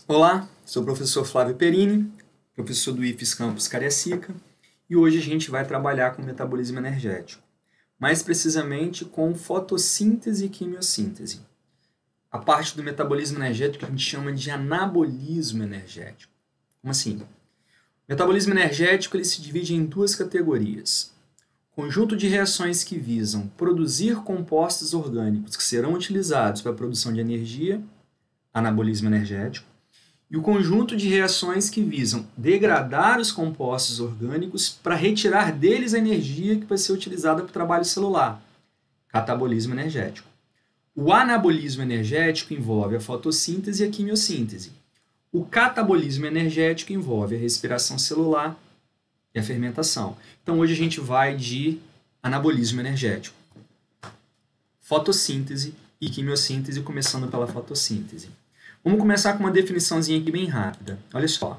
Olá, sou o professor Flávio Perini, professor do IFES Campus Cariacica, e hoje a gente vai trabalhar com metabolismo energético, mais precisamente com fotossíntese e quimiossíntese. A parte do metabolismo energético a gente chama de anabolismo energético. Como assim? O metabolismo energético ele se divide em duas categorias. Conjunto de reações que visam produzir compostos orgânicos que serão utilizados para a produção de energia, anabolismo energético, e o conjunto de reações que visam degradar os compostos orgânicos para retirar deles a energia que vai ser utilizada para o trabalho celular, catabolismo energético. O anabolismo energético envolve a fotossíntese e a quimiossíntese. O catabolismo energético envolve a respiração celular e a fermentação. Então hoje a gente vai de anabolismo energético, fotossíntese e quimiossíntese, começando pela fotossíntese. Vamos começar com uma definiçãozinha aqui bem rápida. Olha só.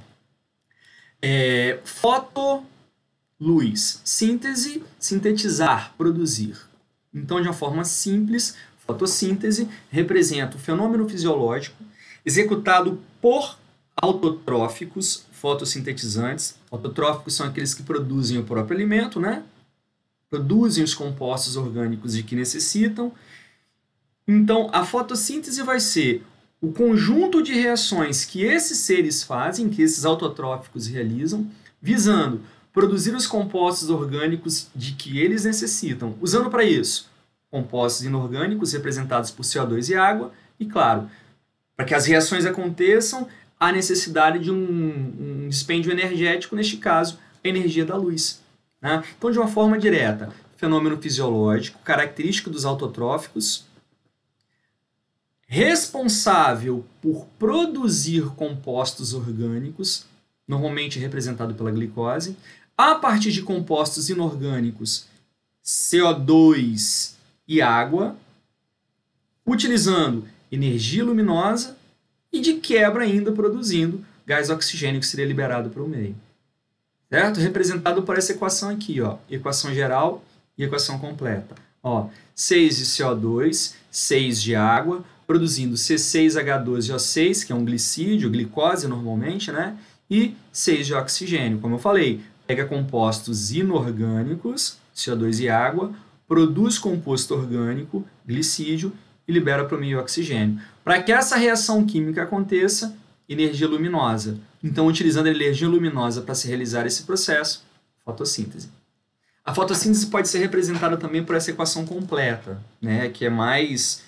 Foto, luz. Síntese, sintetizar, produzir. Então, de uma forma simples, fotossíntese representa o fenômeno fisiológico executado por autotróficos fotossintetizantes. Autotróficos são aqueles que produzem o próprio alimento, né? Produzem os compostos orgânicos de que necessitam. Então, a fotossíntese vai ser o conjunto de reações que esses seres fazem, que esses autotróficos realizam, visando produzir os compostos orgânicos de que eles necessitam, usando para isso compostos inorgânicos representados por CO2 e água, e claro, para que as reações aconteçam, há necessidade de um dispêndio energético, neste caso, a energia da luz. Né? Então, de uma forma direta, fenômeno fisiológico, característico dos autotróficos, responsável por produzir compostos orgânicos, normalmente representado pela glicose, a partir de compostos inorgânicos, CO2 e água, utilizando energia luminosa e de quebra ainda produzindo gás oxigênio que seria liberado para o meio. Certo? Representado por essa equação aqui, ó, equação geral e equação completa. Ó, 6 de CO2, 6 de água, produzindo C6H12O6, que é um glicídio, glicose normalmente, né? E 6 de oxigênio, como eu falei. Pega compostos inorgânicos, CO2 e água, produz composto orgânico, glicídio, e libera para o meio oxigênio. Para que essa reação química aconteça, energia luminosa. Então, utilizando a energia luminosa para se realizar esse processo, fotossíntese. A fotossíntese pode ser representada também por essa equação completa, né? Que é mais...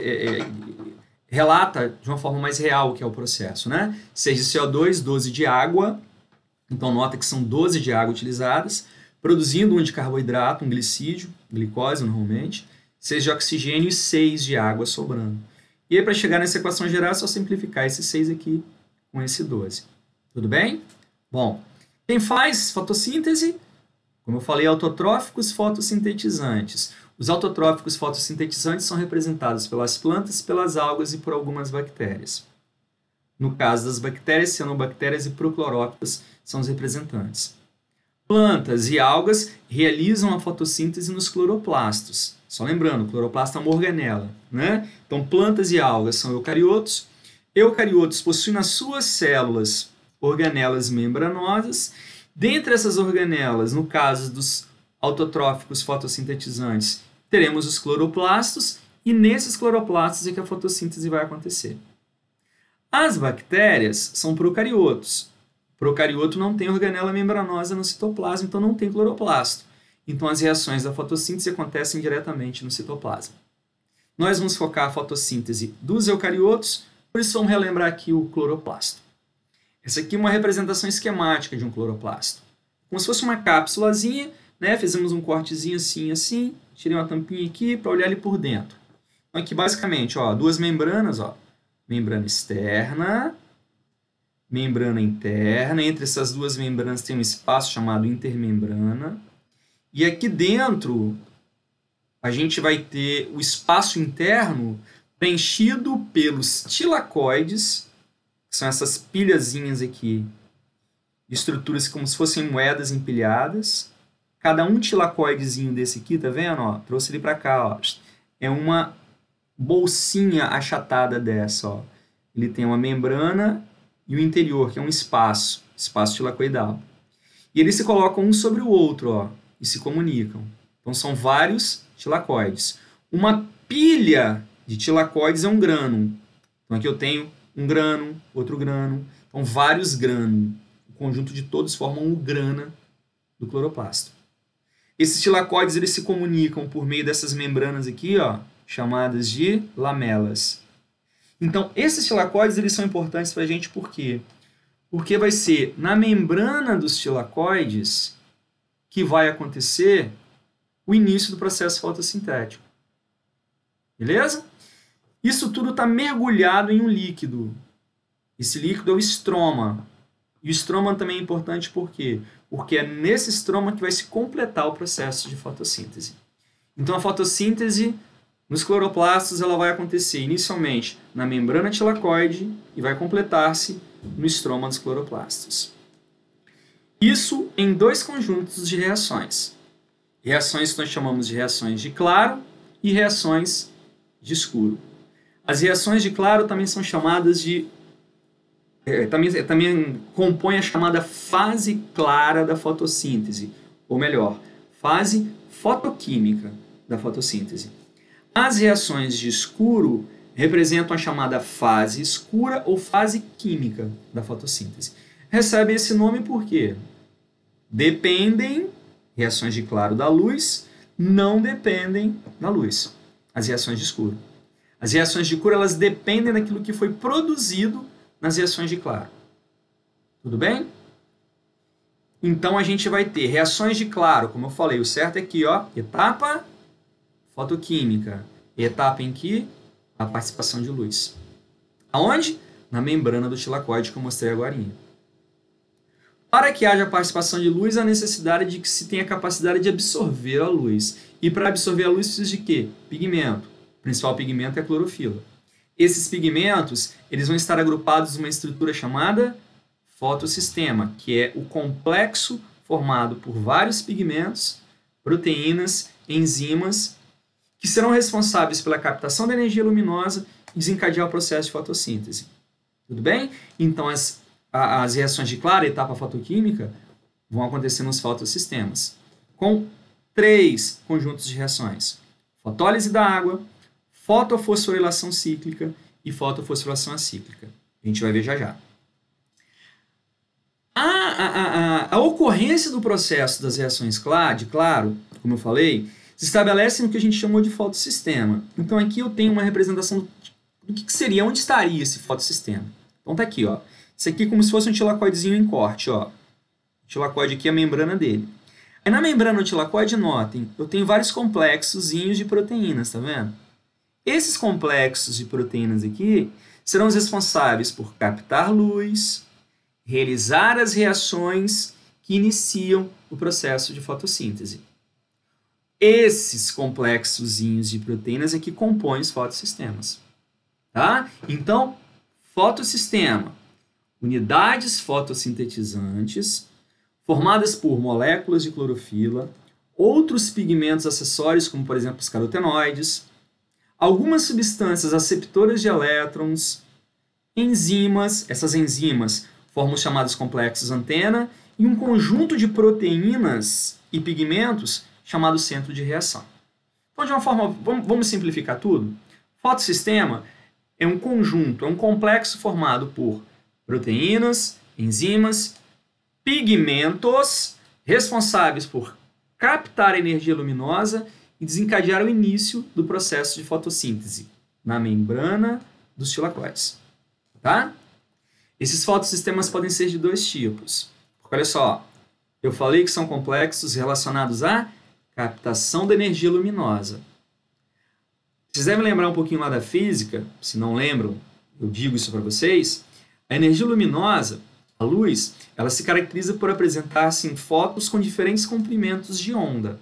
relata de uma forma mais real o que é o processo, né? 6 de CO2, 12 de água, então nota que são 12 de água utilizadas, produzindo 1 de carboidrato, um glicídio, glicose normalmente, 6 de oxigênio e 6 de água sobrando. E aí para chegar nessa equação geral é só simplificar esse 6 aqui com esse 12. Tudo bem? Bom, quem faz fotossíntese? Como eu falei, autotróficos fotossintetizantes. Os autotróficos fotossintetizantes são representados pelas plantas, pelas algas e por algumas bactérias. No caso das bactérias, cianobactérias e proclorófitas são os representantes. Plantas e algas realizam a fotossíntese nos cloroplastos. Só lembrando, o cloroplasto é uma organela, né? Então, plantas e algas são eucariotos. Eucariotos possuem nas suas células organelas membranosas. Dentre essas organelas, no caso dos autotróficos fotossintetizantes, teremos os cloroplastos e nesses cloroplastos é que a fotossíntese vai acontecer. As bactérias são procariotos. Procarioto não tem organela membranosa no citoplasma, então não tem cloroplasto. Então as reações da fotossíntese acontecem diretamente no citoplasma. Nós vamos focar a fotossíntese dos eucariotos, por isso vamos relembrar aqui o cloroplasto. Essa aqui é uma representação esquemática de um cloroplasto. Como se fosse uma cápsulazinha, né? Fizemos um cortezinho assim, tirei uma tampinha aqui para olhar ele por dentro. Então aqui basicamente, ó, duas membranas, ó, membrana externa, membrana interna. Entre essas duas membranas tem um espaço chamado intermembrana. E aqui dentro a gente vai ter o espaço interno preenchido pelos tilacoides, que são essas pilhazinhas aqui, de estruturas como se fossem moedas empilhadas. Cada um tilacoidezinho desse aqui, tá vendo? Ó, trouxe ele para cá, ó. É uma bolsinha achatada dessa, ó. Ele tem uma membrana e o interior, que é um espaço tilacoidal. E eles se colocam um sobre o outro, ó, e se comunicam. Então são vários tilacoides. Uma pilha de tilacoides é um grânulo. Então aqui eu tenho um grânulo, outro grânulo. Então vários grânulos. O conjunto de todos formam o grana do cloroplasto. Esses tilacoides eles se comunicam por meio dessas membranas aqui, ó, chamadas de lamelas. Então esses tilacoides eles são importantes para a gente por quê? Porque vai ser na membrana dos tilacoides que vai acontecer o início do processo fotossintético. Beleza? Isso tudo está mergulhado em um líquido. Esse líquido é o estroma. E o estroma também é importante por quê? Porque é nesse estroma que vai se completar o processo de fotossíntese. Então a fotossíntese nos cloroplastos ela vai acontecer inicialmente na membrana tilacoide e vai completar-se no estroma dos cloroplastos. Isso em dois conjuntos de reações. Reações que nós chamamos de reações de claro e reações de escuro. As reações de claro também são chamadas de... também compõem a chamada fase clara da fotossíntese, ou melhor, fase fotoquímica da fotossíntese. As reações de escuro representam a chamada fase escura ou fase química da fotossíntese. Recebe esse nome porque dependem, reações de claro da luz, não dependem da luz, as reações de escuro. As reações de escuro elas dependem daquilo que foi produzido nas reações de claro. Tudo bem? Então a gente vai ter reações de claro, como eu falei, o certo é aqui, ó, etapa fotoquímica, etapa em que a participação de luz. Aonde? Na membrana do tilacoide que eu mostrei agora. Para que haja participação de luz, há necessidade de que se tenha capacidade de absorver a luz. E para absorver a luz precisa de quê? Pigmento. O principal pigmento é a clorofila. Esses pigmentos eles vão estar agrupados em uma estrutura chamada fotossistema, que é o complexo formado por vários pigmentos, proteínas, enzimas, que serão responsáveis pela captação da energia luminosa e desencadear o processo de fotossíntese. Tudo bem? Então, as reações de clara, etapa fotoquímica, vão acontecer nos fotossistemas, com 3 conjuntos de reações. Fotólise da água, fotofosforilação cíclica e fotofosforilação acíclica. A gente vai ver já já. A ocorrência do processo das reações de claro, como eu falei, se estabelece no que a gente chamou de fotossistema. Então aqui eu tenho uma representação do que seria, onde estaria esse fotossistema. Então tá aqui, ó. Isso aqui é como se fosse um tilacoidezinho em corte, ó. O tilacoide aqui é a membrana dele. Aí na membrana do tilacoide, notem, eu tenho vários complexozinhos de proteínas, tá vendo? Esses complexos de proteínas aqui serão os responsáveis por captar luz, realizar as reações que iniciam o processo de fotossíntese. Esses complexozinhos de proteínas é que compõem os fotossistemas. Tá? Então, fotossistema, unidades fotossintetizantes formadas por moléculas de clorofila, outros pigmentos acessórios, como por exemplo os carotenoides, algumas substâncias aceptoras de elétrons, enzimas, essas enzimas formam os chamados complexos antena, e um conjunto de proteínas e pigmentos chamado centro de reação. Então, de uma forma, vamos simplificar tudo? Fotossistema é um conjunto, é um complexo formado por proteínas, enzimas, pigmentos responsáveis por captar a energia luminosa e desencadear o início do processo de fotossíntese na membrana dos tilacoides. Tá? Esses fotossistemas podem ser de 2 tipos. Porque olha só, eu falei que são complexos relacionados à captação da energia luminosa. Vocês devem lembrar um pouquinho lá da física, se não lembram, eu digo isso para vocês. A energia luminosa, a luz, ela se caracteriza por apresentar-se em fótons com diferentes comprimentos de onda.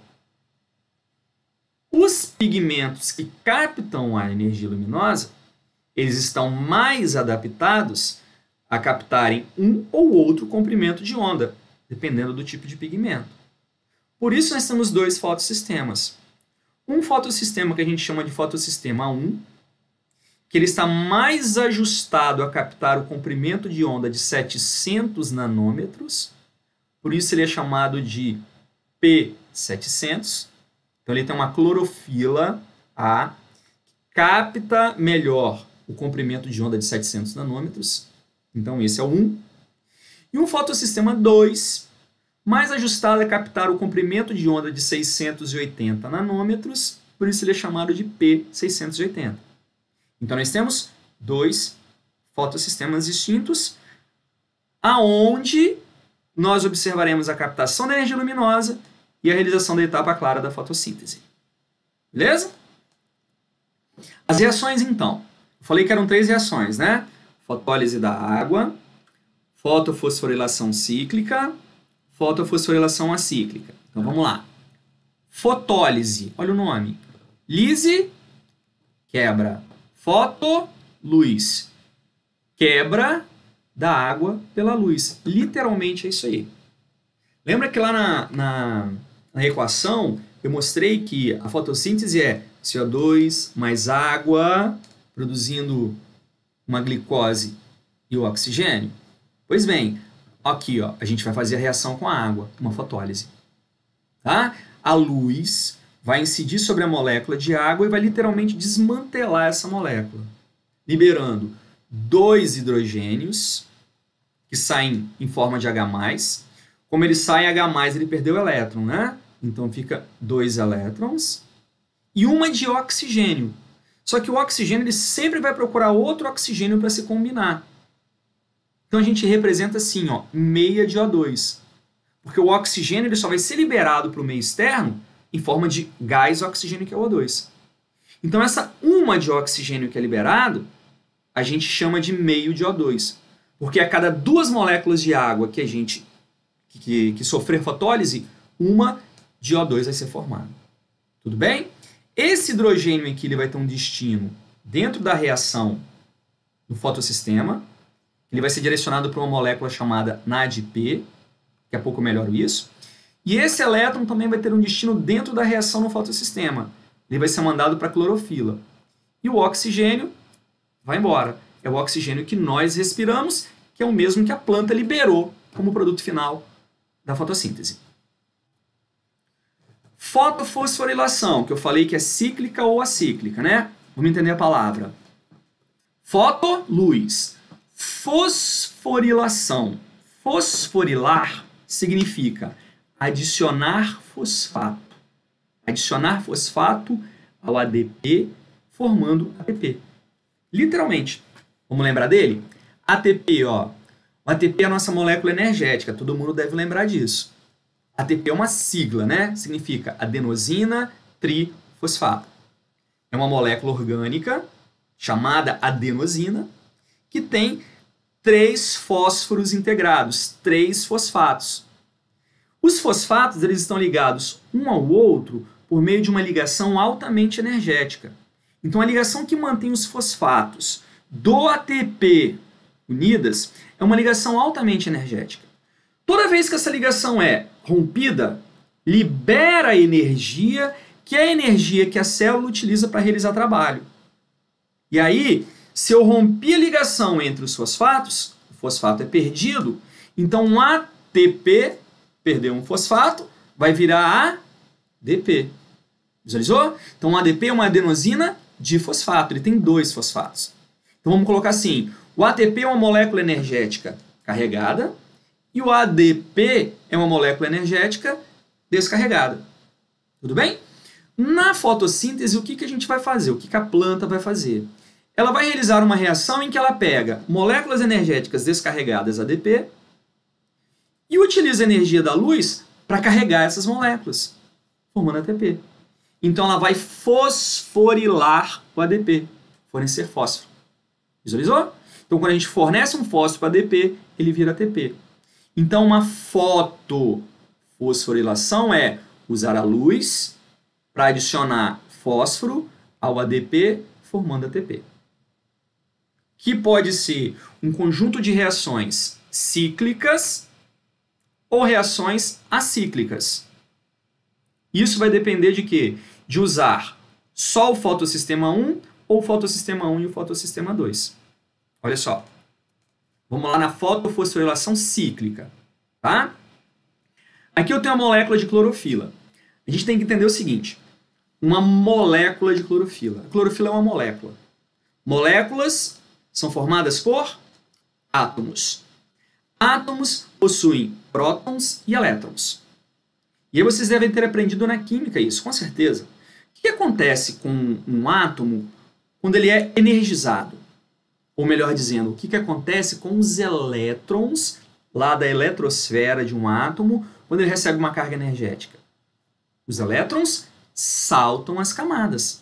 Os pigmentos que captam a energia luminosa, eles estão mais adaptados a captarem um ou outro comprimento de onda, dependendo do tipo de pigmento. Por isso nós temos 2 fotossistemas. Um fotossistema que a gente chama de fotossistema 1 que ele está mais ajustado a captar o comprimento de onda de 700 nanômetros, por isso ele é chamado de P700. Então ele tem uma clorofila A, que capta melhor o comprimento de onda de 700 nanômetros. Então esse é o 1. E um fotossistema 2, mais ajustado a captar o comprimento de onda de 680 nanômetros, por isso ele é chamado de P680. Então nós temos 2 fotossistemas distintos, aonde nós observaremos a captação da energia luminosa e a realização da etapa clara da fotossíntese. Beleza? As reações, então. Eu falei que eram 3 reações, né? Fotólise da água, fotofosforilação cíclica, fotofosforilação acíclica. Então vamos lá. Fotólise, olha o nome. Lise, quebra. Foto, luz. Quebra da água pela luz. Literalmente é isso aí. Lembra que lá na equação eu mostrei que a fotossíntese é CO2 mais água, produzindo uma glicose e o oxigênio? Pois bem, aqui ó, a gente vai fazer a reação com a água, uma fotólise. Tá? A luz vai incidir sobre a molécula de água e vai literalmente desmantelar essa molécula, liberando 2 hidrogênios que saem em forma de H+. Como ele sai H+, ele perdeu o elétron, né? Então fica 2 elétrons e uma de oxigênio. Só que o oxigênio ele sempre vai procurar outro oxigênio para se combinar. Então a gente representa assim, ó, meia de O2. Porque o oxigênio ele só vai ser liberado para o meio externo em forma de gás oxigênio, que é o O2. Então essa uma de oxigênio que é liberado, a gente chama de meio de O2. Porque a cada 2 moléculas de água que a gente que sofrer fotólise, uma de O2 vai ser formada. Tudo bem? Esse hidrogênio aqui ele vai ter um destino dentro da reação do fotossistema. Ele vai ser direcionado para uma molécula chamada NADP. Daqui a pouco eu melhoro isso. E esse elétron também vai ter um destino dentro da reação no fotossistema. Ele vai ser mandado para a clorofila. E o oxigênio vai embora. É o oxigênio que nós respiramos, que é o mesmo que a planta liberou como produto final da fotossíntese. Fotofosforilação, que eu falei que é cíclica ou acíclica, né? Vamos entender a palavra. Foto, luz. Fosforilação. Fosforilar significa adicionar fosfato. Adicionar fosfato ao ADP, formando ATP. Literalmente. Vamos lembrar dele? ATP, ó. O ATP é a nossa molécula energética, todo mundo deve lembrar disso. ATP é uma sigla, né? Significa adenosina trifosfato. É uma molécula orgânica chamada adenosina que tem 3 fósforos integrados, 3 fosfatos. Os fosfatos eles estão ligados um ao outro por meio de uma ligação altamente energética. Então a ligação que mantém os fosfatos do ATP unidas é uma ligação altamente energética. Toda vez que essa ligação é rompida, libera energia, que é a energia que a célula utiliza para realizar trabalho. E aí, se eu rompi a ligação entre os fosfatos, o fosfato é perdido, então um ATP, perdeu um fosfato, vai virar ADP. Visualizou? Então um ADP é uma adenosina difosfato, ele tem 2 fosfatos. Então vamos colocar assim, o ATP é uma molécula energética carregada e o ADP é uma molécula energética descarregada. Tudo bem? Na fotossíntese, o que a gente vai fazer? O que a planta vai fazer? Ela vai realizar uma reação em que ela pega moléculas energéticas descarregadas ADP e utiliza a energia da luz para carregar essas moléculas, formando ATP. Então ela vai fosforilar o ADP, fornecer fósforo. Visualizou? Então quando a gente fornece um fósforo para ADP, ele vira ATP. Então uma fotofosforilação é usar a luz para adicionar fósforo ao ADP, formando ATP. Que pode ser um conjunto de reações cíclicas ou reações acíclicas. Isso vai depender de quê? De usar só o fotossistema 1 ou o fotossistema 1 e o fotossistema 2. Olha só. Vamos lá na fotofosforilação cíclica. Tá? Aqui eu tenho a molécula de clorofila. A gente tem que entender o seguinte. Uma molécula de clorofila. A clorofila é uma molécula. Moléculas são formadas por átomos. Átomos possuem prótons e elétrons. E aí vocês devem ter aprendido na química isso, com certeza. O que acontece com um átomo quando ele é energizado? Ou melhor dizendo, o que acontece com os elétrons lá da eletrosfera de um átomo quando ele recebe uma carga energética? Os elétrons saltam as camadas.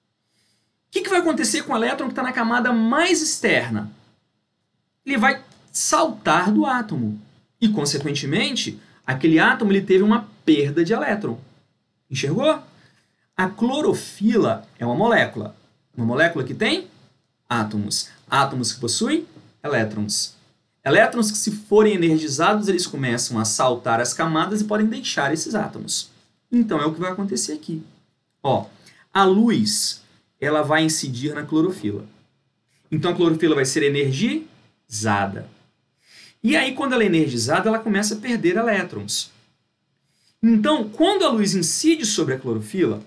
O que vai acontecer com o elétron que está na camada mais externa? Ele vai saltar do átomo. E, consequentemente, aquele átomo ele teve uma perda de elétron. Enxergou? A clorofila é uma molécula. Uma molécula que tem átomos. Átomos que possuem elétrons. Elétrons que, se forem energizados, eles começam a saltar as camadas e podem deixar esses átomos. Então, é o que vai acontecer aqui. Ó, a luz ela vai incidir na clorofila. Então, a clorofila vai ser energizada. E aí, quando ela é energizada, ela começa a perder elétrons. Então, quando a luz incide sobre a clorofila,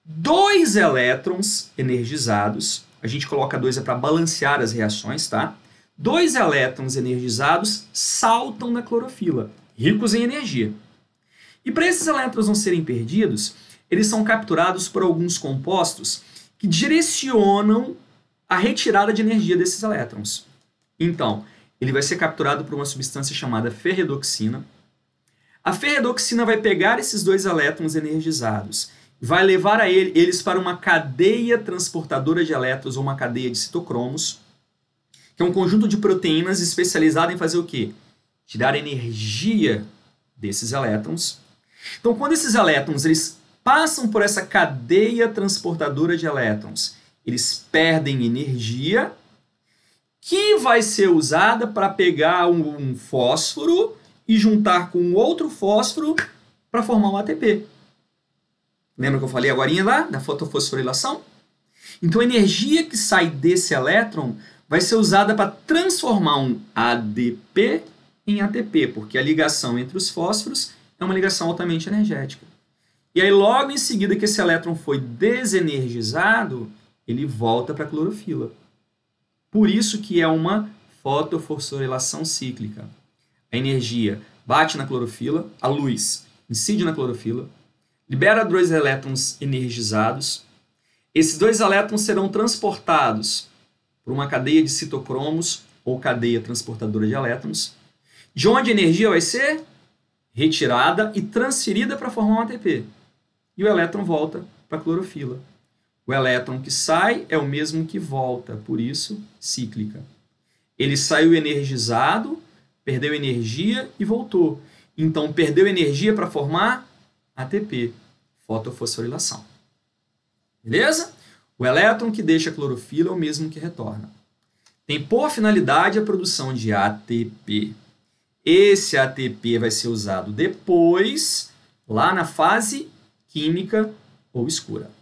2 elétrons energizados, a gente coloca 2 para balancear as reações, tá? 2 elétrons energizados saltam na clorofila, ricos em energia. E para esses elétrons não serem perdidos, eles são capturados por alguns compostos que direcionam a retirada de energia desses elétrons. Então, ele vai ser capturado por uma substância chamada ferredoxina. A ferredoxina vai pegar esses 2 elétrons energizados e vai levar eles para uma cadeia transportadora de elétrons ou uma cadeia de citocromos, que é um conjunto de proteínas especializado em fazer o quê? Tirar energia desses elétrons. Então, quando esses elétrons eles passam por essa cadeia transportadora de elétrons, eles perdem energia, que vai ser usada para pegar um fósforo e juntar com outro fósforo para formar um ATP. Lembra que eu falei agorinha lá da fotofosforilação? Então a energia que sai desse elétron vai ser usada para transformar um ADP em ATP, porque a ligação entre os fósforos é uma ligação altamente energética. E aí logo em seguida que esse elétron foi desenergizado, ele volta para a clorofila. Por isso que é uma fotofosforilação cíclica. A energia bate na clorofila, a luz incide na clorofila, libera 2 elétrons energizados. Esses 2 elétrons serão transportados por uma cadeia de citocromos ou cadeia transportadora de elétrons, de onde a energia vai ser retirada e transferida para formar um ATP. E o elétron volta para a clorofila. O elétron que sai é o mesmo que volta, por isso, cíclica. Ele saiu energizado, perdeu energia e voltou. Então, perdeu energia para formar ATP, fotofosforilação. Beleza? O elétron que deixa a clorofila é o mesmo que retorna. Tem por finalidade a produção de ATP. Esse ATP vai ser usado depois, lá na fase química ou escura.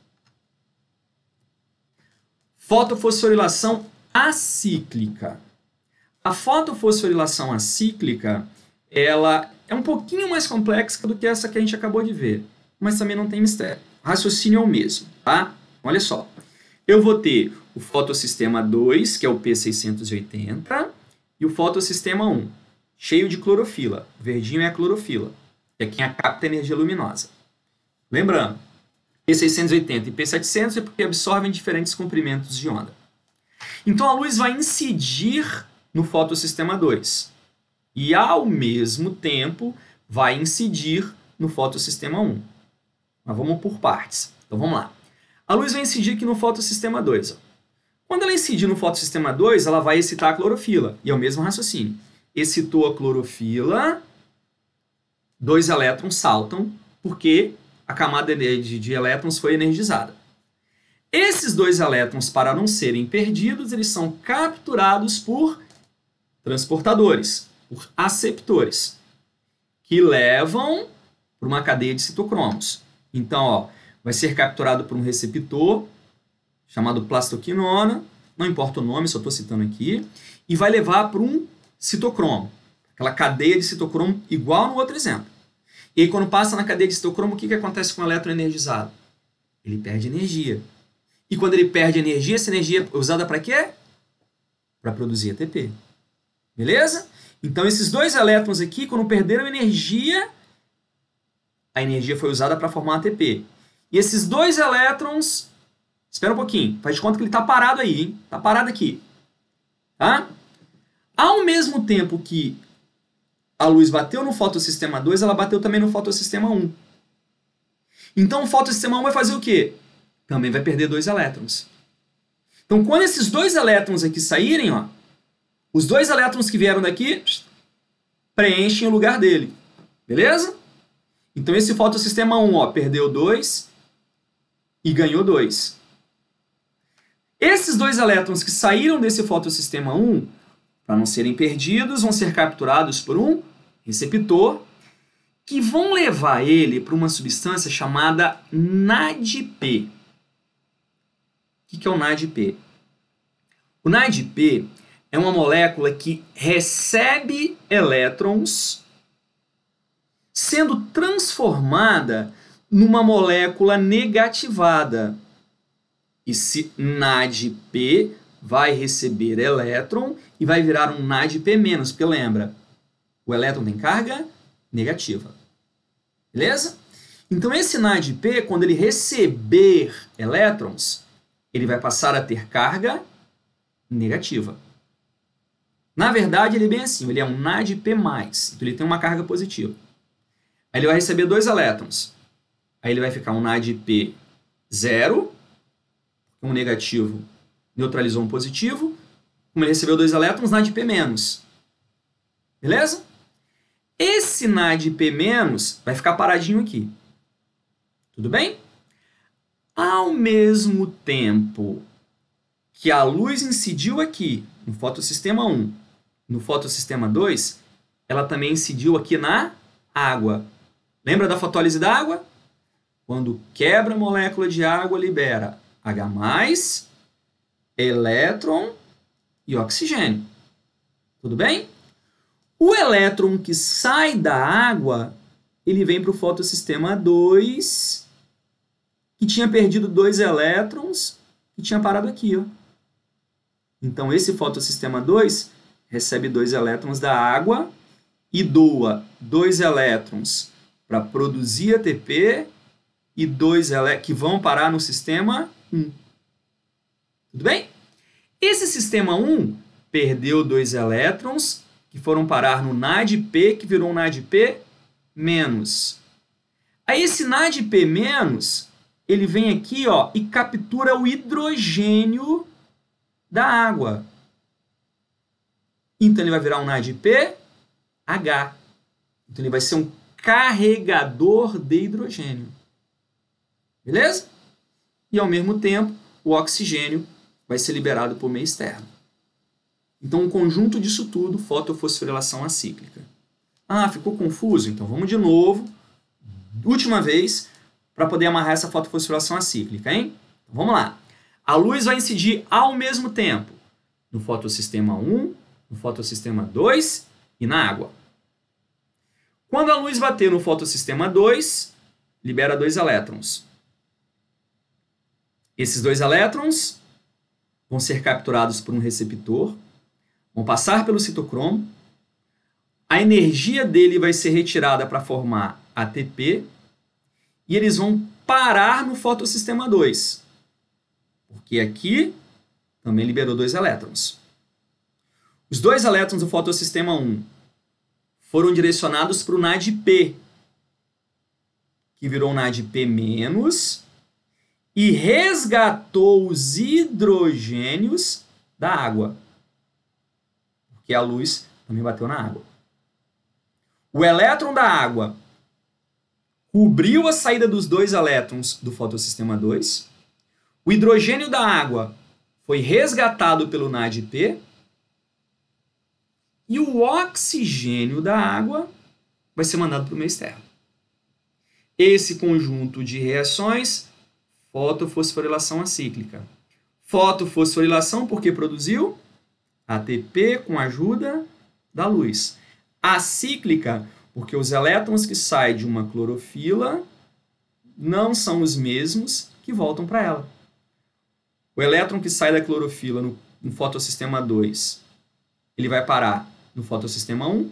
Fotofosforilação acíclica. A fotofosforilação acíclica, ela é um pouquinho mais complexa do que essa que a gente acabou de ver, mas também não tem mistério. O raciocínio é o mesmo, tá? Olha só. Eu vou ter o fotossistema 2, que é o P680, e o fotossistema 1, cheio de clorofila. O verdinho é a clorofila, que é quem capta energia luminosa. Lembrando, P680 e P700 é porque absorvem diferentes comprimentos de onda. Então a luz vai incidir no fotossistema 2 e, ao mesmo tempo, vai incidir no fotossistema 1. Mas vamos por partes. Então vamos lá. A luz vai incidir aqui no fotossistema 2. Quando ela incidir no fotossistema 2, ela vai excitar a clorofila. E é o mesmo raciocínio. Excitou a clorofila, 2 elétrons saltam, porque a camada de elétrons foi energizada. Esses 2 elétrons, para não serem perdidos, eles são capturados por transportadores, por aceptores, que levam para uma cadeia de citocromos. Então, ó, vai ser capturado por um receptor, chamado plastoquinona, não importa o nome, só estou citando aqui, e vai levar para um citocromo, aquela cadeia de citocromo igual no outro exemplo. E aí, quando passa na cadeia de citocromo, o que acontece com o elétron energizado? Ele perde energia. E quando ele perde energia, essa energia é usada para quê? Para produzir ATP. Beleza? Então, esses dois elétrons aqui, quando perderam energia, a energia foi usada para formar ATP. E esses dois elétrons... Espera um pouquinho. Faz de conta que ele está parado aí, hein? Está parado aqui. Tá? Ao mesmo tempo que a luz bateu no fotossistema 2, ela bateu também no fotossistema 1. Então, o fotossistema 1 vai fazer o quê? Também vai perder dois elétrons. Então, quando esses dois elétrons aqui saírem, ó, os dois elétrons que vieram daqui preenchem o lugar dele. Beleza? Então, esse fotossistema 1 ó, perdeu 2 e ganhou 2. Esses dois elétrons que saíram desse fotossistema 1, para não serem perdidos, vão ser capturados por um receptor que vão levar ele para uma substância chamada NADP. O que é o NADP? O NADP é uma molécula que recebe elétrons sendo transformada numa molécula negativada. Esse NADP vai receber elétron e vai virar um NADP-, porque lembra, o elétron tem carga negativa. Beleza? Então esse NADP, quando ele receber elétrons, ele vai passar a ter carga negativa. Na verdade, ele é bem assim, ele é um NADP+, então ele tem uma carga positiva. Aí ele vai receber dois elétrons. Aí ele vai ficar um NADP 0, um negativo neutralizou um positivo. Como ele recebeu dois elétrons, NADP-. Beleza? Esse NADP- vai ficar paradinho aqui. Tudo bem? Ao mesmo tempo que a luz incidiu aqui no fotossistema 1, no fotossistema 2, ela também incidiu aqui na água. Lembra da fotólise da água? Quando quebra a molécula de água, libera H+, elétron e oxigênio. Tudo bem? O elétron que sai da água, ele vem para o fotossistema 2, que tinha perdido dois elétrons e tinha parado aqui. Ó. Então, esse fotossistema 2 recebe dois elétrons da água e doa dois elétrons para produzir ATP e dois que vão parar no sistema 1. Tudo bem? Esse sistema 1 perdeu dois elétrons que foram parar no NADP, que virou um NADP-. Aí esse NADP-, ele vem aqui ó, e captura o hidrogênio da água. Então ele vai virar um NADP-H. Então ele vai ser um carregador de hidrogênio. Beleza? E ao mesmo tempo, o oxigênio vai ser liberado por meio externo. Então, um conjunto disso tudo, fotofosforilação acíclica. Ah, ficou confuso? Então vamos de novo, última vez, para poder amarrar essa fotofosforilação acíclica, hein? Então, vamos lá. A luz vai incidir ao mesmo tempo no fotossistema 1, no fotossistema 2 e na água. Quando a luz bater no fotossistema 2, libera dois elétrons. Esses dois elétrons vão ser capturados por um receptor, vão passar pelo citocromo, a energia dele vai ser retirada para formar ATP e eles vão parar no fotossistema 2, porque aqui também liberou dois elétrons. Os dois elétrons do fotossistema 1 foram direcionados para o NADP, que virou um NADP-, e resgatou os hidrogênios da água, porque a luz também bateu na água. O elétron da água cobriu a saída dos dois elétrons do fotossistema 2, o hidrogênio da água foi resgatado pelo NADP, e o oxigênio da água vai ser mandado para o meio externo. Esse conjunto de reações, fotofosforilação acíclica. Fotofosforilação, porque produziu ATP com a ajuda da luz. Acíclica, porque os elétrons que saem de uma clorofila não são os mesmos que voltam para ela. O elétron que sai da clorofila no fotossistema 2, ele vai parar no fotossistema 1.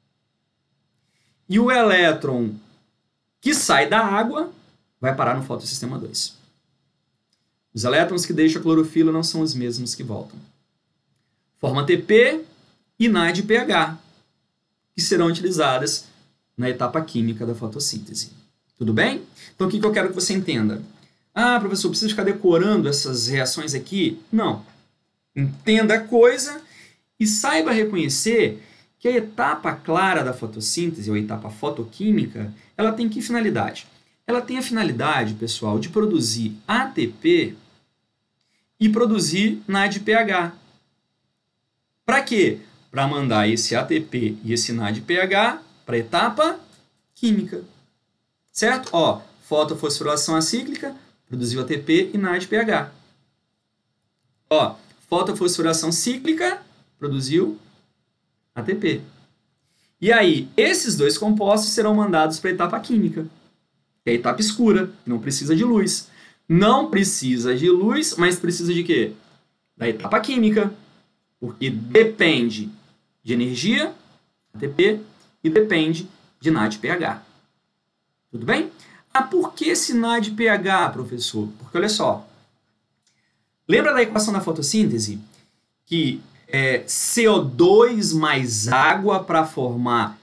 E o elétron que sai da água vai parar no fotossistema 2. Os elétrons que deixam a clorofila não são os mesmos que voltam. Forma ATP e NADPH, que serão utilizadas na etapa química da fotossíntese. Tudo bem? Então, o que eu quero que você entenda? Ah, professor, precisa ficar decorando essas reações aqui? Não. Entenda a coisa e saiba reconhecer que a etapa clara da fotossíntese, ou a etapa fotoquímica, ela tem que finalidade? Ela tem a finalidade, pessoal, de produzir ATP e produzir NADPH. Para quê? Para mandar esse ATP e esse NADPH para a etapa química. Certo? Ó, fotofosforilação acíclica produziu ATP e NADPH. Ó, fotofosforilação cíclica produziu ATP. E aí, esses dois compostos serão mandados para a etapa química, que é a etapa escura, não precisa de luz. Não precisa de luz, mas precisa de quê? Da etapa química, porque depende de energia, ATP, e depende de NADPH. Tudo bem? Ah, por que esse NADPH, professor? Porque olha só, lembra da equação da fotossíntese? Que é CO2 mais água para formar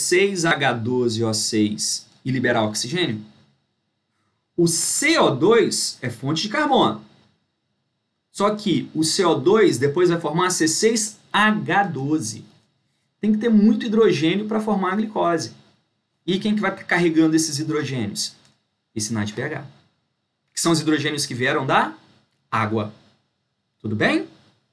C6H12O6 e liberar oxigênio? O CO2 é fonte de carbono. Só que o CO2 depois vai formar C6H12. Tem que ter muito hidrogênio para formar a glicose. E quem que vai estar carregando esses hidrogênios? Esse NADPH. Que são os hidrogênios que vieram da água. Tudo bem?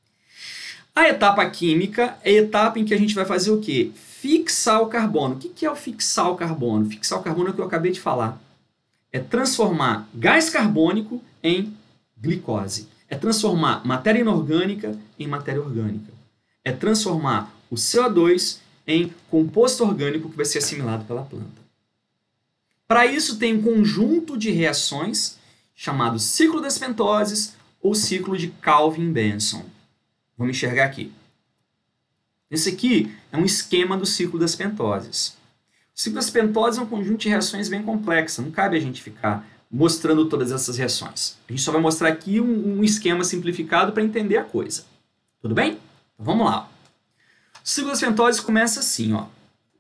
A etapa química é a etapa em que a gente vai fazer o quê? Fixar o carbono. O que é o fixar o carbono? Fixar o carbono é o que eu acabei de falar. É transformar gás carbônico em glicose. É transformar matéria inorgânica em matéria orgânica. É transformar o CO2 em composto orgânico que vai ser assimilado pela planta. Para isso tem um conjunto de reações chamado ciclo das pentoses ou ciclo de Calvin-Benson. Vamos enxergar aqui. Esse aqui é um esquema do ciclo das pentoses. O ciclo das pentoses é um conjunto de reações bem complexa. Não cabe a gente ficar mostrando todas essas reações. A gente só vai mostrar aqui um esquema simplificado para entender a coisa. Tudo bem? Então vamos lá. O ciclo das pentoses começa assim, ó.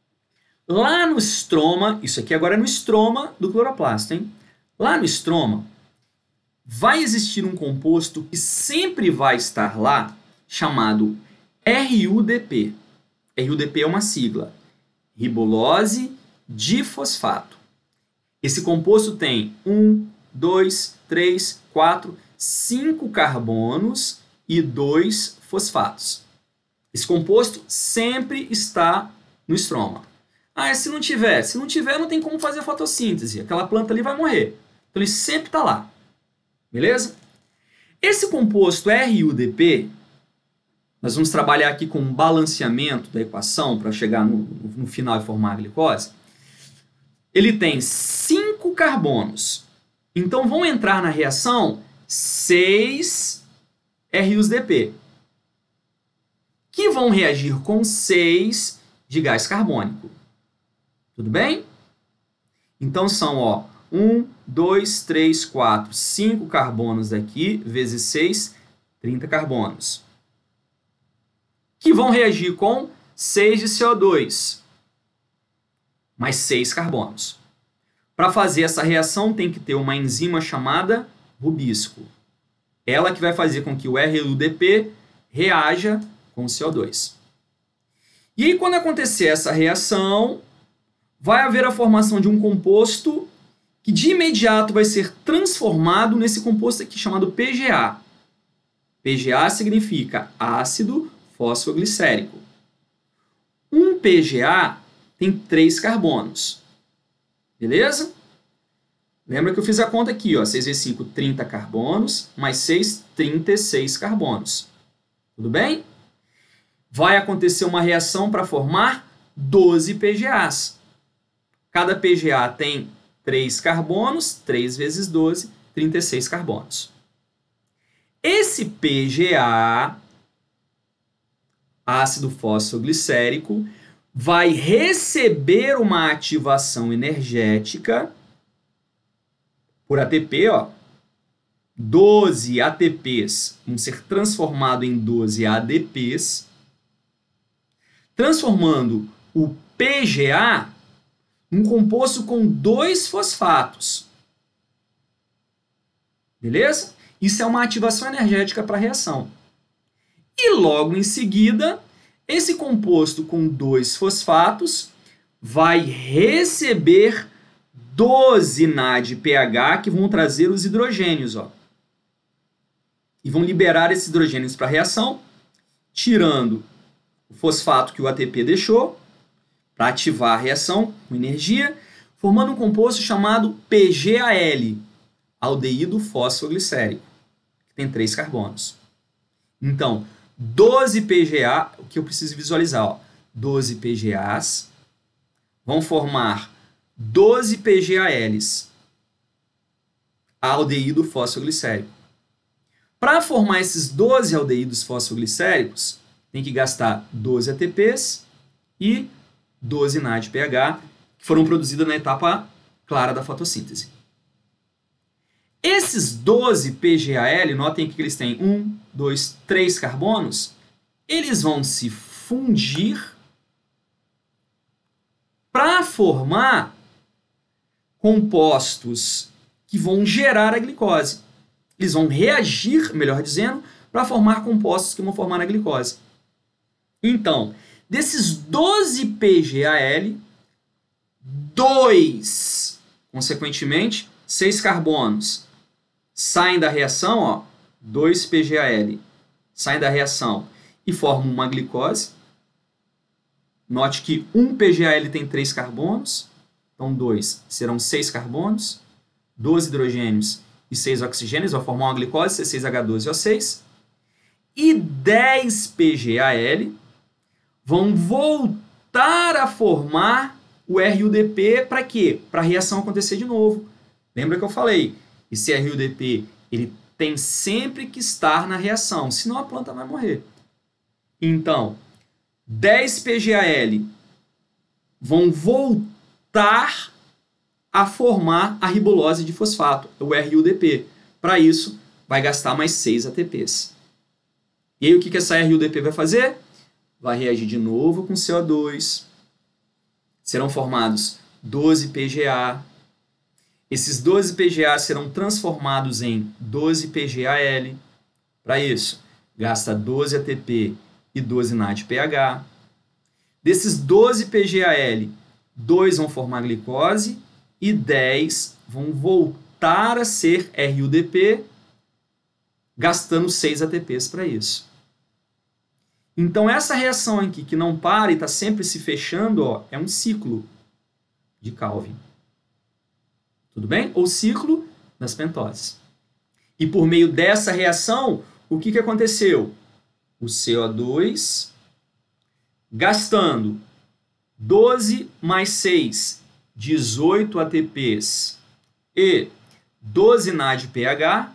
Lá no estroma, isso aqui agora é no estroma do cloroplasto, hein? Lá no estroma, vai existir um composto que sempre vai estar lá, chamado RUDP. RUDP é uma sigla. Ribulose difosfato. Esse composto tem 1, 2, 3, 4, 5 carbonos e 2 fosfatos. Esse composto sempre está no estroma. Ah, se não tiver? Se não tiver, não tem como fazer fotossíntese. Aquela planta ali vai morrer. Então ele sempre está lá. Beleza? Esse composto RUDP, nós vamos trabalhar aqui com um balanceamento da equação para chegar no final e formar a glicose. Ele tem 5 carbonos. Então vão entrar na reação 6 RUDP, que vão reagir com 6 de gás carbônico. Tudo bem? Então são 1, 2, 3, 4, 5 carbonos daqui, vezes 6, 30 carbonos. Que vão reagir com 6 de CO2, mais 6 carbonos. Para fazer essa reação tem que ter uma enzima chamada rubisco. Ela que vai fazer com que o RUDP reaja com o CO2. E aí quando acontecer essa reação, vai haver a formação de um composto que de imediato vai ser transformado nesse composto aqui chamado PGA. PGA significa ácido fosfoglicérico. Um PGA tem 3 carbonos. Beleza? Lembra que eu fiz a conta aqui, ó, 6 vezes 5, 30 carbonos, mais 6, 36 carbonos. Tudo bem? Vai acontecer uma reação para formar 12 PGAs. Cada PGA tem 3 carbonos, 3 vezes 12, 36 carbonos. Esse PGA, ácido fosfoglicérico, vai receber uma ativação energética por ATP, ó. 12 ATPs vão ser transformados em 12 ADPs, transformando o PGA num composto com 2 fosfatos. Beleza? Isso é uma ativação energética para a reação. E logo em seguida, esse composto com 2 fosfatos vai receber 12 NADPH que vão trazer os hidrogênios, ó. E vão liberar esses hidrogênios para a reação, tirando o fosfato que o ATP deixou, para ativar a reação com energia, formando um composto chamado PGAL, aldeído fosfoglicérico, que tem 3 carbonos. Então, 12 PGA, o que eu preciso visualizar, ó, 12 PGAs vão formar 12 PGALs, aldeído fosfoglicérico. Para formar esses 12 aldeídos fosfoglicéricos, tem que gastar 12 ATPs e 12 NADPH, que foram produzidas na etapa clara da fotossíntese. Esses 12 PGAL, notem que eles têm 1, 2, 3 carbonos, eles vão se fundir para formar compostos que vão gerar a glicose. Eles vão reagir, melhor dizendo, para formar compostos que vão formar a glicose. Então, desses 12 PGAL, 2, consequentemente, 6 carbonos, saem da reação, ó, 2 PGAL, saem da reação e formam uma glicose. Note que um PGAL tem 3 carbonos, então 2 serão 6 carbonos, 12 hidrogênios e 6 oxigênios, vai formar uma glicose, C6H12O6. E 10 PGAL vão voltar a formar o RUDP para quê? Para a reação acontecer de novo. Lembra que eu falei? Esse RUDP ele tem sempre que estar na reação, senão a planta vai morrer. Então, 10 PGAL vão voltar a formar a ribulose de fosfato, o RUDP. Para isso, vai gastar mais 6 ATPs. E aí, o que essa RUDP vai fazer? Vai reagir de novo com CO2. Serão formados 12 PGA. Esses 12 PGA serão transformados em 12 PGAL. Para isso, gasta 12 ATP e 12 NADPH. Desses 12 PGAL, 2 vão formar glicose e 10 vão voltar a ser RUDP, gastando 6 ATPs para isso. Então, essa reação aqui, que não para e está sempre se fechando, ó, é um ciclo de Calvin. Tudo bem? Ou ciclo das pentoses. E por meio dessa reação, o que aconteceu? O CO2, gastando 12 mais 6, 18 ATPs e 12 NADPH,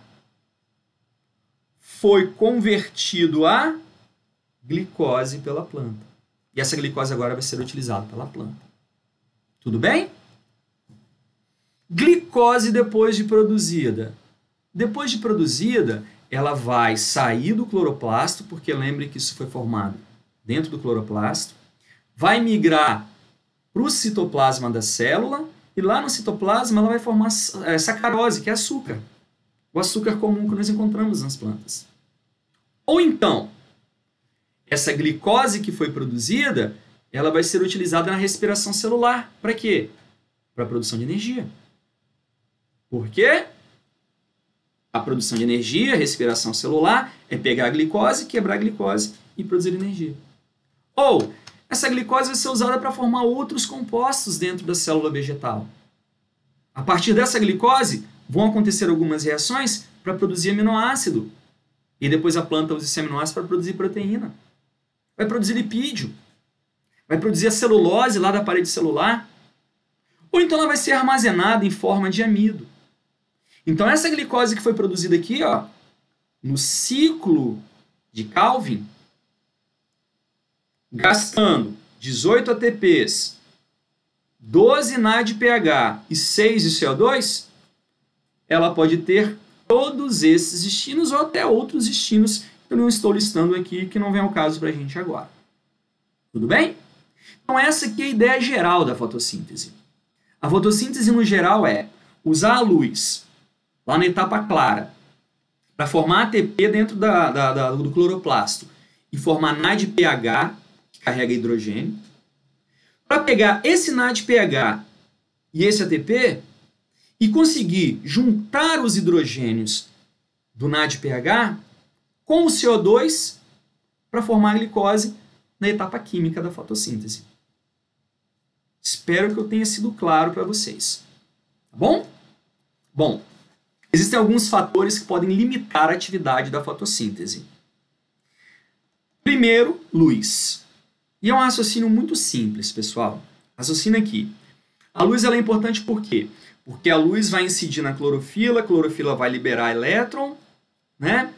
foi convertido a glicose pela planta. E essa glicose agora vai ser utilizada pela planta. Tudo bem? Glicose depois de produzida. Depois de produzida, ela vai sair do cloroplasto, porque lembre que isso foi formado dentro do cloroplasto, vai migrar para o citoplasma da célula, e lá no citoplasma ela vai formar sacarose, que é açúcar. O açúcar comum que nós encontramos nas plantas. Ou então, essa glicose que foi produzida, ela vai ser utilizada na respiração celular. Para quê? Para a produção de energia. Por quê? A produção de energia, a respiração celular, é pegar a glicose, quebrar a glicose e produzir energia. Ou, essa glicose vai ser usada para formar outros compostos dentro da célula vegetal. A partir dessa glicose, vão acontecer algumas reações para produzir aminoácido. E depois a planta usa esse aminoácido para produzir proteína. Vai produzir lipídio. Vai produzir a celulose lá da parede celular. Ou então ela vai ser armazenada em forma de amido. Então essa glicose que foi produzida aqui, ó, no ciclo de Calvin, gastando 18 ATPs, 12 NADPH e 6 de CO2, ela pode ter todos esses destinos ou até outros destinos que eu não estou listando aqui, que não vem ao caso para a gente agora. Tudo bem? Então essa aqui é a ideia geral da fotossíntese. A fotossíntese no geral é usar a luz lá na etapa clara para formar ATP dentro do cloroplasto e formar NADPH, que carrega hidrogênio, para pegar esse NADPH e esse ATP e conseguir juntar os hidrogênios do NADPH com o CO2 para formar a glicose na etapa química da fotossíntese. Espero que eu tenha sido claro para vocês. Tá bom? Bom, existem alguns fatores que podem limitar a atividade da fotossíntese. Primeiro, luz. E é um raciocínio muito simples, pessoal. Raciocina aqui. A luz ela é importante por quê? Porque a luz vai incidir na clorofila, a clorofila vai liberar elétron, né?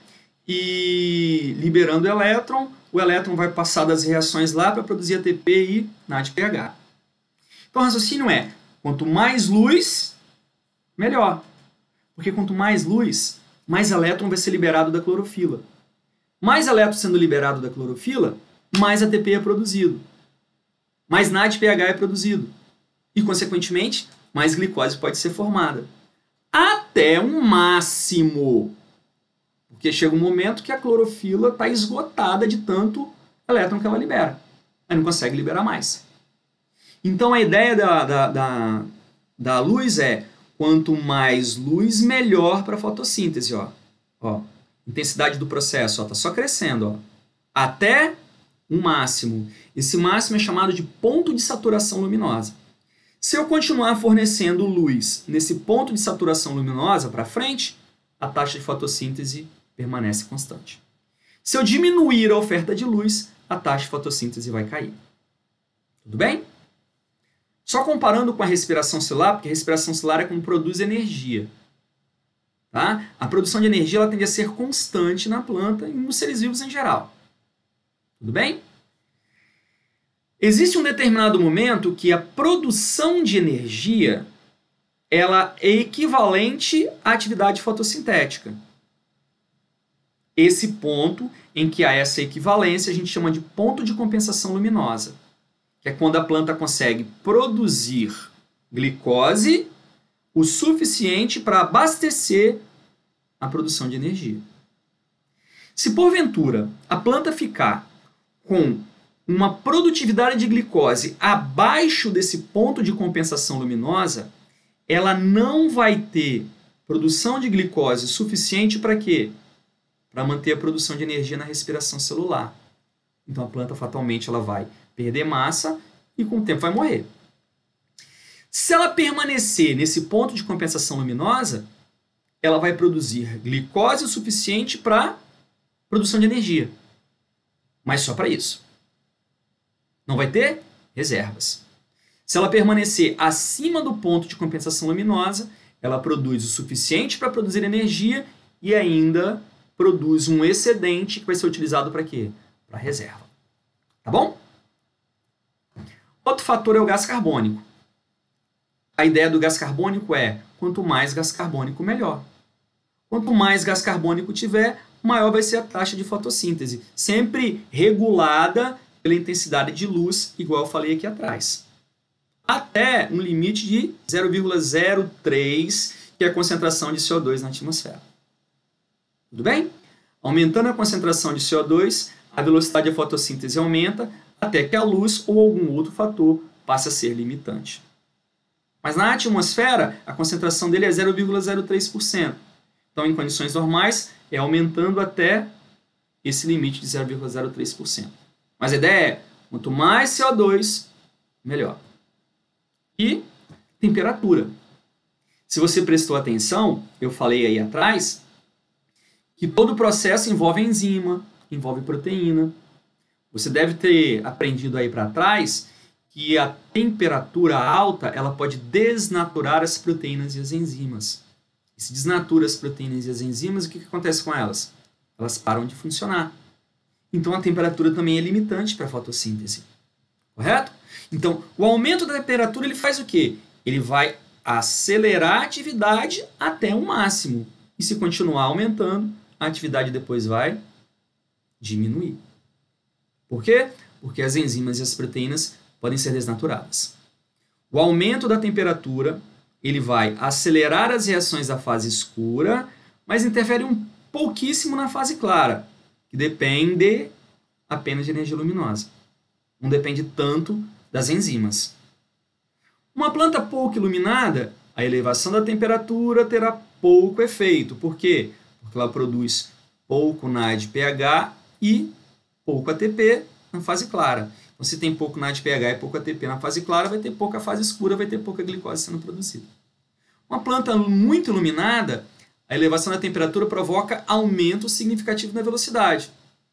E liberando o elétron vai passar das reações lá para produzir ATP e NADPH. Então o raciocínio é, quanto mais luz, melhor. Porque quanto mais luz, mais elétron vai ser liberado da clorofila. Mais elétron sendo liberado da clorofila, mais ATP é produzido. Mais NADPH é produzido. E, consequentemente, mais glicose pode ser formada. Até um máximo. Porque chega um momento que a clorofila está esgotada de tanto elétron que ela libera. Aí não consegue liberar mais. Então a ideia da luz é quanto mais luz, melhor para a fotossíntese. Ó, intensidade do processo está só crescendo. Ó, até um máximo. Esse máximo é chamado de ponto de saturação luminosa. Se eu continuar fornecendo luz nesse ponto de saturação luminosa para frente, a taxa de fotossíntese permanece constante. Se eu diminuir a oferta de luz, a taxa de fotossíntese vai cair. Tudo bem? Só comparando com a respiração celular, porque a respiração celular é como produz energia. Tá? A produção de energia ela tende a ser constante na planta e nos seres vivos em geral. Tudo bem? Existe um determinado momento que a produção de energia ela é equivalente à atividade fotossintética. Esse ponto em que há essa equivalência a gente chama de ponto de compensação luminosa, que é quando a planta consegue produzir glicose o suficiente para abastecer a produção de energia. Se porventura a planta ficar com uma produtividade de glicose abaixo desse ponto de compensação luminosa, ela não vai ter produção de glicose suficiente para quê? Para manter a produção de energia na respiração celular. Então a planta fatalmente ela vai perder massa e com o tempo vai morrer. Se ela permanecer nesse ponto de compensação luminosa, ela vai produzir glicose o suficiente para produção de energia. Mas só para isso. Não vai ter reservas. Se ela permanecer acima do ponto de compensação luminosa, ela produz o suficiente para produzir energia e ainda produz um excedente que vai ser utilizado para quê? Para reserva. Tá bom? Outro fator é o gás carbônico. A ideia do gás carbônico é, quanto mais gás carbônico, melhor. Quanto mais gás carbônico tiver, maior vai ser a taxa de fotossíntese, sempre regulada pela intensidade de luz, igual eu falei aqui atrás. Até um limite de 0,03, que é a concentração de CO2 na atmosfera. Tudo bem? Aumentando a concentração de CO2, a velocidade da fotossíntese aumenta, até que a luz ou algum outro fator passe a ser limitante. Mas na atmosfera, a concentração dele é 0,03%. Então, em condições normais, é aumentando até esse limite de 0,03%. Mas a ideia é, quanto mais CO2, melhor. E temperatura. Se você prestou atenção, eu falei aí atrás que todo processo envolve enzima, envolve proteína. Você deve ter aprendido aí para trás que a temperatura alta ela pode desnaturar as proteínas e as enzimas. E se desnatura as proteínas e as enzimas, o que acontece com elas? Elas param de funcionar. Então a temperatura também é limitante para a fotossíntese. Correto? Então, o aumento da temperatura ele faz o quê? Ele vai acelerar a atividade até o máximo. E se continuar aumentando, a atividade depois vai diminuir. Por quê? Porque as enzimas e as proteínas podem ser desnaturadas. O aumento da temperatura ele vai acelerar as reações da fase escura, mas interfere um pouquíssimo na fase clara, que depende apenas de energia luminosa. Não depende tanto das enzimas. Uma planta pouco iluminada, a elevação da temperatura terá pouco efeito. Por quê? Porque ela produz pouco NADPH e pouco ATP na fase clara. Então, se tem pouco NADPH e pouco ATP na fase clara, vai ter pouca fase escura, vai ter pouca glicose sendo produzida. Uma planta muito iluminada, a elevação da temperatura provoca aumento significativo na velocidade,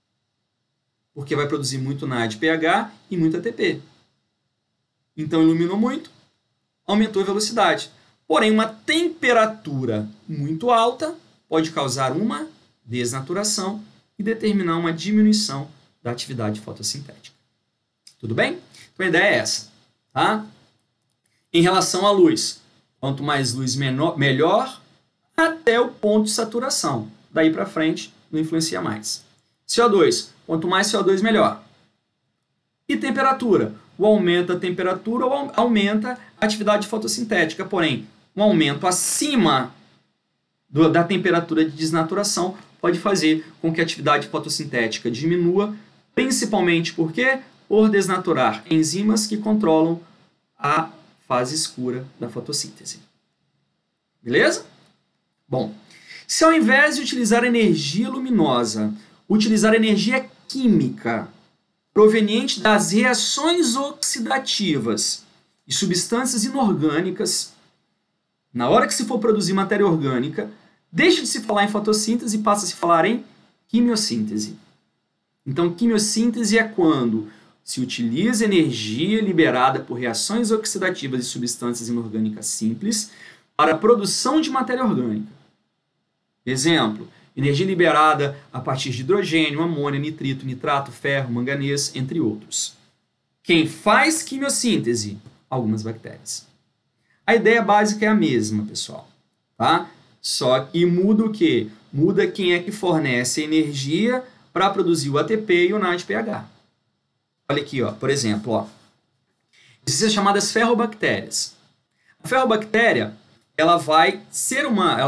porque vai produzir muito NADPH e muito ATP. Então, iluminou muito, aumentou a velocidade. Porém, uma temperatura muito alta pode causar uma desnaturação e determinar uma diminuição da atividade fotossintética. Tudo bem? Então, a ideia é essa. Tá? Em relação à luz, quanto mais luz melhor, até o ponto de saturação. Daí para frente, não influencia mais. CO2, quanto mais CO2, melhor. E temperatura? O aumento da temperatura aumenta a atividade fotossintética, porém, um aumento acima da temperatura de desnaturação pode fazer com que a atividade fotossintética diminua, principalmente por desnaturar enzimas que controlam a fase escura da fotossíntese. Beleza? Bom, se ao invés de utilizar energia luminosa, utilizar energia química proveniente das reações oxidativas e substâncias inorgânicas, na hora que se for produzir matéria orgânica, deixa de se falar em fotossíntese e passa a se falar em quimiossíntese. Então, quimiossíntese é quando se utiliza energia liberada por reações oxidativas e substâncias inorgânicas simples para a produção de matéria orgânica. Exemplo, energia liberada a partir de hidrogênio, amônia, nitrito, nitrato, ferro, manganês, entre outros. Quem faz quimiossíntese? Algumas bactérias. A ideia básica é a mesma, pessoal. Tá? Só que muda o quê? Muda quem é que fornece energia para produzir o ATP e o NADPH. Olha aqui, ó, por exemplo, ó, existem as chamadas ferrobactérias. A ferrobactéria ela vai ser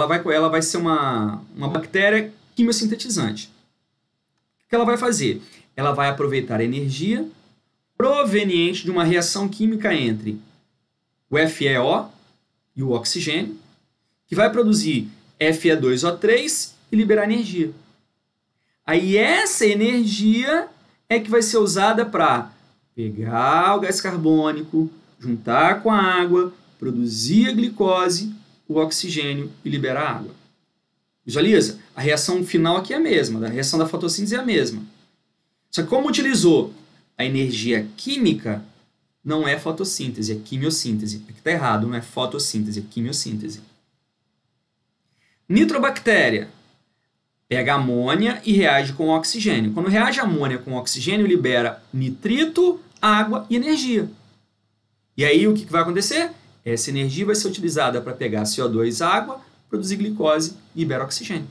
uma bactéria quimiosintetizante. O que ela vai fazer? Ela vai aproveitar a energia proveniente de uma reação química entre o FeO e o oxigênio, que vai produzir Fe2O3 e liberar energia. Aí essa energia é que vai ser usada para pegar o gás carbônico, juntar com a água, produzir a glicose, o oxigênio e liberar a água. Visualiza? A reação final aqui é a mesma, a reação da fotossíntese é a mesma. Só que como utilizou a energia química, não é fotossíntese, é quimiossíntese. Aqui está errado, não é fotossíntese, é quimiossíntese. Nitrobactéria pega amônia e reage com oxigênio. Quando reage amônia com oxigênio, libera nitrito, água e energia. E aí o que vai acontecer? Essa energia vai ser utilizada para pegar CO2, água, produzir glicose e libera oxigênio.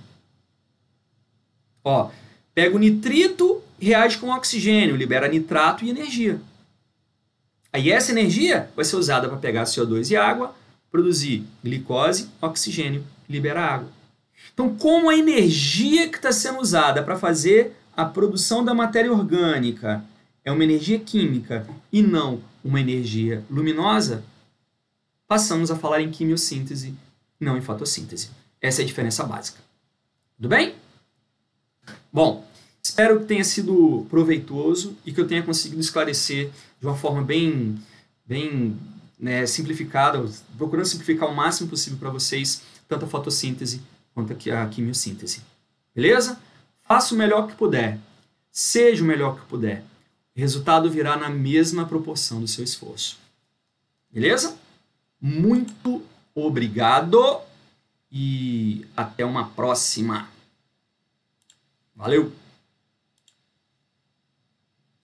Ó, pega o nitrito, reage com oxigênio, libera nitrato e energia. Aí essa energia vai ser usada para pegar CO2 e água, produzir glicose, oxigênio e liberar água. Então, como a energia que está sendo usada para fazer a produção da matéria orgânica é uma energia química e não uma energia luminosa, passamos a falar em quimiossíntese, não em fotossíntese. Essa é a diferença básica. Tudo bem? Bom, espero que tenha sido proveitoso e que eu tenha conseguido esclarecer de uma forma bem né, simplificada, procurando simplificar o máximo possível para vocês, tanto a fotossíntese quanto a quimiossíntese. Beleza? Faça o melhor que puder. Seja o melhor que puder. O resultado virá na mesma proporção do seu esforço. Beleza? Muito obrigado e até uma próxima. Valeu!